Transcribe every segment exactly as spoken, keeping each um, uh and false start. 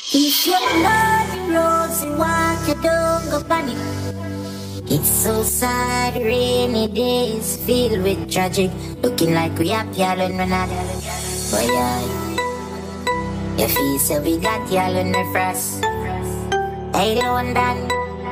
If you know the roads and walk, you don't go panic. It's so sad, rainy days filled with tragic. Looking like we have y'all and we're not. Boy, yeah. You feel so we got y'all in the frost. Hey, the one done.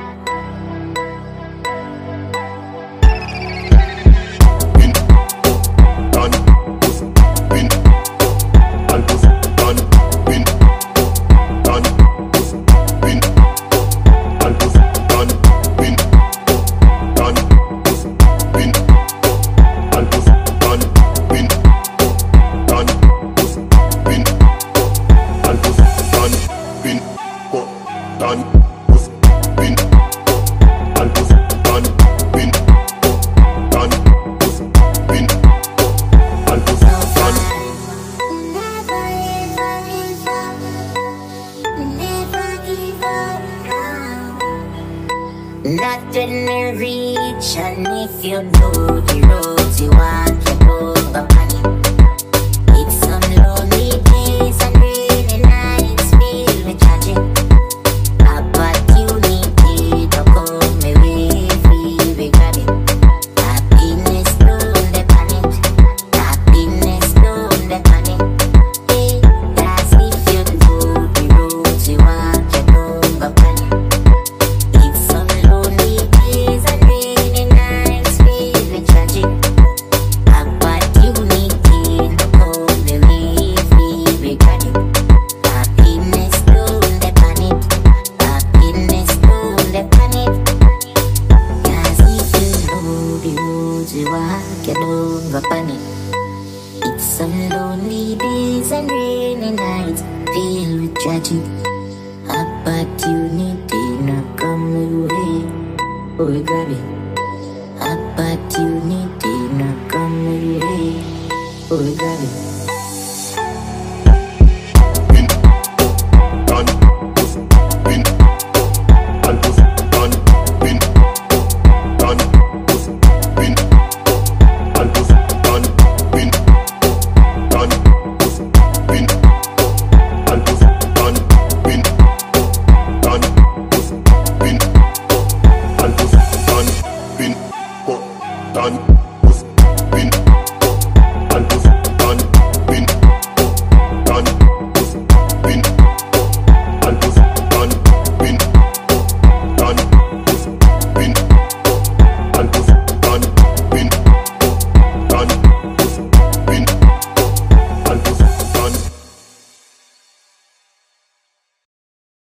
Not when you reach, and if you know the roads you want, you don't go panic. It's some lonely days and rainy nights filled with tragic. Opportunity to come away free, we grab it. Happiness don't the panic. Happiness don't the panic. Hey, that's if you know the roads you want, you don't go panic. You don't go panic. It's some lonely days and rainy nights filled with tragic. Opportunity not come away, oh we grab it. Opportunity not come away, oh we grab it.